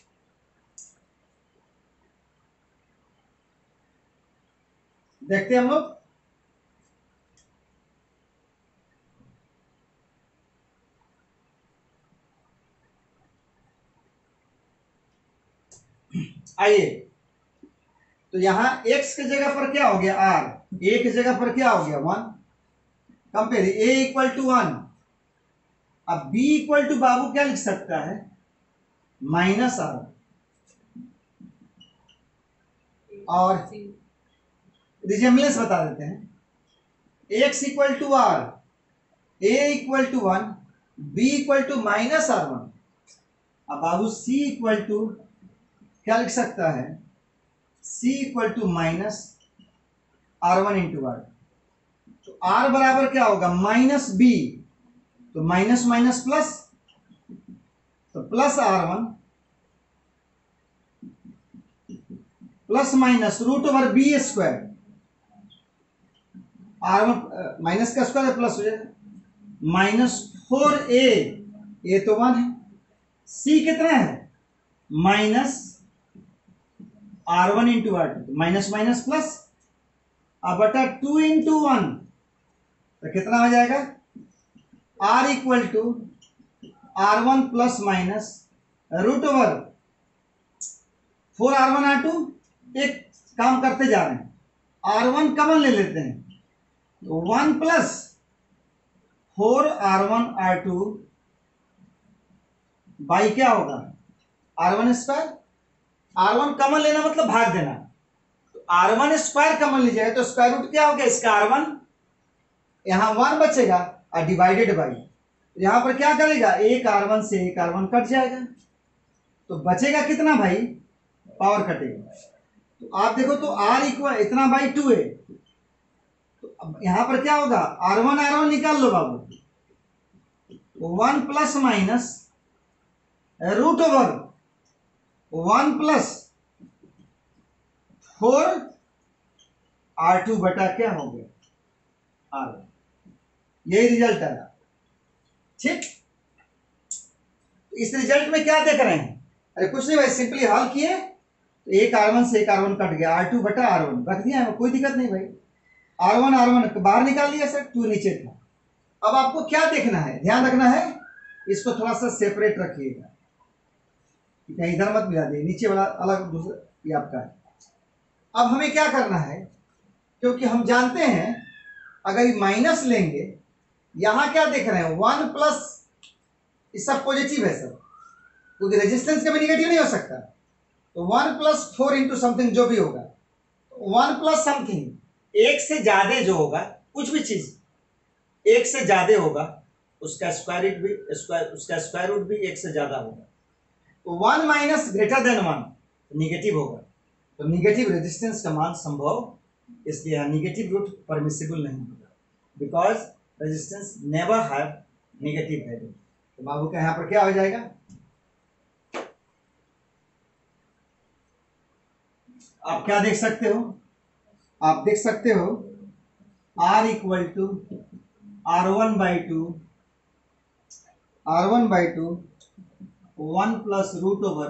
Speaker 1: देखते हैं हम लोग, आइए। तो यहां x की जगह पर क्या हो गया, r, a की जगह पर क्या हो गया, one. Compare a equal to one. अब b इक्वल टू बाबू क्या लिख सकता है, माइनस आर। और रिजेम्बलेंस बता देते हैं, x equal to R, a equal to one, b equal to minus R one. अब बाबू c इक्वल टू क्या लिख सकता है, c equal to minus R one into R. तो r बराबर क्या होगा, माइनस बी, तो माइनस माइनस प्लस, तो plus R one plus minus root over b square, R one minus का स्क्वायर प्लस हो जाएगा, माइनस फोर ए, ए तो वन है, सी कितना है, minus R one into R two, minus minus plus, अब बटा टू इंटू वन, तो कितना हो जाएगा, R equal to R one plus minus root over four R one R two. एक काम करते जा रहे हैं, आर वन कमन ले लेते हैं, तो one plus four R one R two by क्या होगा, R one square. R one common लेना मतलब भाग देना, तो आर वन स्क्वायर कमन लीजिएगा तो स्क्वायर रूट क्या हो गया इसका आर वन, यहां वन बचेगा और डिवाइडेड बाई, यहां पर क्या करेगा, एक आर वन से एक आर वन कट जाएगा, तो बचेगा कितना भाई, पावर कटेगा। तो आप देखो तो आर इक्वल इतना बाई टू है, तो अब यहां पर क्या होगा, आर वन आर वन निकाल लो बाबू, one plus minus root over one plus four R two बटा क्या हो गया आर, यही रिजल्ट आया। ठीक, इस रिजल्ट में क्या देख रहे हैं, अरे कुछ नहीं भाई, सिंपली हल किए तो एक आर वन से एक आर वन कट गया, आर टू बटा आर वन रख दिया है, कोई दिक्कत नहीं भाई, आर वन आर वन बाहर निकाल लिया सर, टू नीचे था। अब आपको क्या देखना है, ध्यान रखना है, इसको थोड़ा सा सेपरेट रखिएगा, कहीं इधर मत मिला दिए, नीचे वाला अलग दूसरा ये आपका है। अब हमें क्या करना है, क्योंकि हम जानते हैं अगर माइनस लेंगे, यहां क्या देख रहे हैं, वन प्लस, इस सब पॉजिटिव है सर, क्योंकि रेजिस्टेंस कभी निगेटिव नहीं हो सकता, तो one plus four into something जो भी होगा, वन प्लस समथिंग, एक से ज्यादा जो होगा, कुछ भी चीज एक से ज्यादा होगा उसका स्क्वायर रूट भी स्क्वायर उसका स्क्वायर रूट भी एक से ज्यादा होगा, तो one minus greater than one negative होगा, तो निगेटिव रेजिस्टेंस का मान संभव, इसलिए यहाँ निगेटिव रूट परमिसिबल नहीं होगा, because resistance never have negative value. तो बाबू का यहाँ पर क्या हो जाएगा, आप क्या देख सकते हो, आप देख सकते हो R equal to R one by two R one by two one plus root over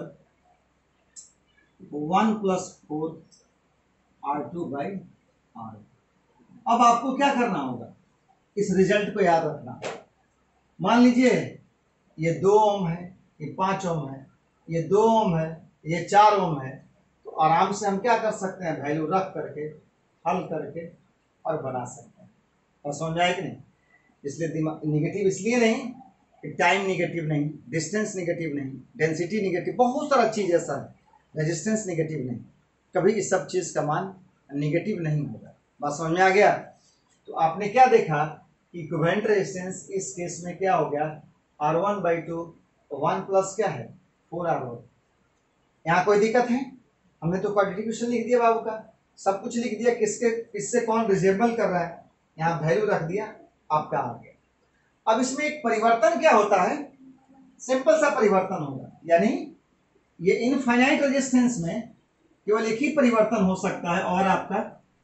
Speaker 1: one plus four R two by R. अब आपको क्या करना होगा, इस रिजल्ट को याद रखना। मान लीजिए ये दो ओम है, ये पांच ओम है, ये दो ओम है, ये चार ओम है, तो आराम से हम क्या कर सकते हैं, वैल्यू रख करके हल करके और बना सकते हैं, और समझ आए कि नहीं। इसलिए दिमाग निगेटिव इसलिए नहीं कि टाइम निगेटिव नहीं, डिस्टेंस निगेटिव नहीं, डेंसिटी निगेटिव, बहुत सारा चीज़ ऐसा है, रेजिस्टेंस निगेटिव नहीं, कभी इस सब चीज़ का मान निगेटिव नहीं होगा। बात समझ में आ गया। तो आपने क्या देखा कि इक्विवेलेंट रेजिस्टेंस इस केस में क्या हो गया, R one by two one plus क्या है फोर आर वन। यहाँ कोई दिक्कत है, हमने तो क्वाड्रेटिक लिख दिया बाबू का, सब कुछ लिख दिया, किसके किससे कौन रिजेबल कर रहा है, यहाँ वैल्यू रख दिया, आपका आ गया। अब इसमें एक परिवर्तन क्या होता है, सिंपल सा परिवर्तन होगा, यानी ये इनफाइनाइट रेजिस्टेंस में केवल एक ही परिवर्तन हो सकता है, और आपका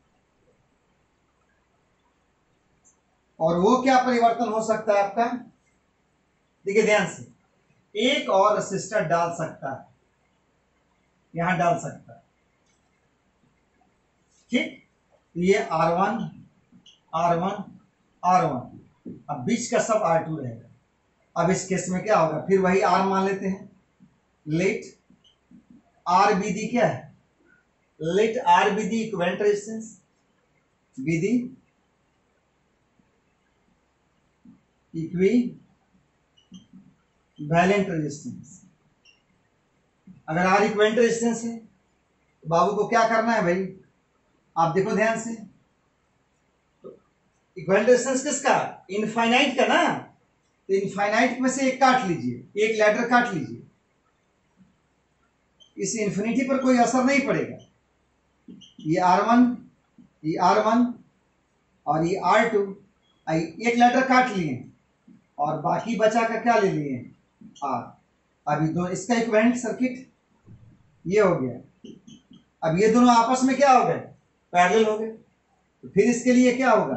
Speaker 1: और वो क्या परिवर्तन हो सकता है आपका, देखिए ध्यान से, एक और रेसिस्टर डाल सकता है, यहां डाल सकता है, ठीक, ये R one R one R one, अब बीच का सब आर टू रहेगा। अब इस केस में क्या होगा, फिर वही आर मान लेते हैं, लेट आर बी दी क्या है, let R B D equivalent resistance, B D equivalent resistance. अगर आर इक्विवेलेंट रेजिस्टेंस है तो बाबू को क्या करना है भाई, आप देखो ध्यान से, तो इक्विवेलेंट रेजिस्टेंस किसका, इनफाइनाइट का ना, तो इनफाइनाइट में से एक काट लीजिए, एक लैडर काट लीजिए, इस इन्फिनिटी पर कोई असर नहीं पड़ेगा, ये आर वन ये आर वन और ये आर टू, एक लैडर काट लिए और बाकी बचा का क्या ले लिए आर। अभी दो इसका इक्विवेलेंट सर्किट ये हो गया, अब ये दोनों आपस में क्या हो गए, पैरेलल हो गए, तो फिर इसके लिए क्या होगा,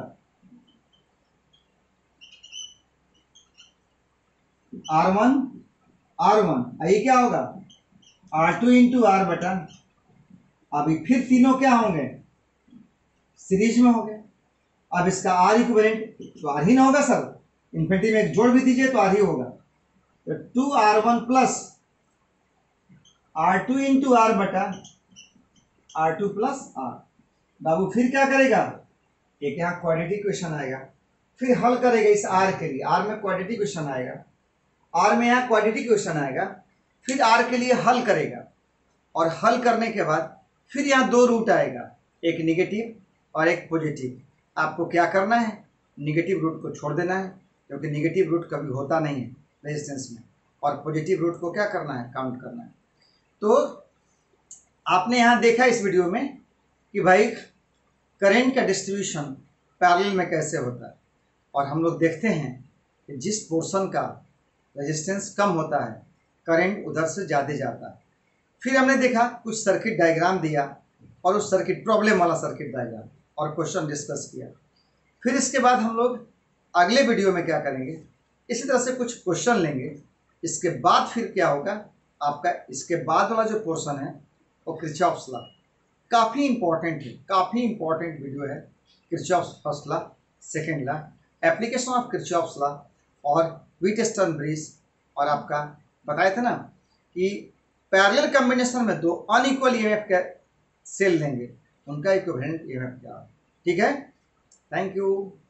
Speaker 1: आर वन आर वन, ये क्या होगा आर टू इंटू आर बटा, अभी फिर तीनों क्या होंगे, सीरीज में हो गए। अब इसका आर इक्विवेलेंट तो आर ही ना होगा सर, इन्फिनिटी में एक जोड़ भी दीजिए तो आर ही होगा, तो two R one plus R two into R बटा आर टू प्लस आर, बाबू फिर क्या करेगा, एक यहाँ क्वाड्रेटिक इक्वेशन आएगा, फिर हल करेगा इस आर के लिए, आर में क्वाड्रेटिक इक्वेशन आएगा, आर में यहाँ क्वाड्रेटिक इक्वेशन आएगा, फिर आर के लिए हल करेगा, और हल करने के बाद फिर यहाँ दो रूट आएगा, एक निगेटिव और एक पॉजिटिव। आपको क्या करना है, निगेटिव रूट को छोड़ देना है, क्योंकि निगेटिव रूट कभी होता नहीं है रेजिस्टेंस में, और पॉजिटिव रूट को क्या करना है, काउंट करना है। तो आपने यहाँ देखा इस वीडियो में कि भाई करंट का डिस्ट्रीब्यूशन पैरेलल में कैसे होता है, और हम लोग देखते हैं कि जिस पोर्शन का रेजिस्टेंस कम होता है करंट उधर से ज़्यादा जाता है। फिर हमने देखा कुछ सर्किट डायग्राम दिया, और उस सर्किट प्रॉब्लम वाला सर्किट डायग्राम और क्वेश्चन डिस्कस किया। फिर इसके बाद हम लोग अगले वीडियो में क्या करेंगे, इसी तरह से कुछ क्वेश्चन लेंगे। इसके बाद फिर क्या होगा आपका, इसके बाद वाला जो पोर्शन है वो किरचॉफ्स लॉ, काफ़ी इंपॉर्टेंट है, काफ़ी इंपॉर्टेंट वीडियो है। Kirchhoff's first law, second law, application of Kirchhoff's law और व्हीटस्टोन ब्रिज, और आपका बताया था ना कि पैरेलल कॉम्बिनेशन में दो अनइक्वल ईएमएफ के सेल लेंगे, उनका इक्विवेलेंट ईएमएफ क्या है। ठीक है, थैंक यू।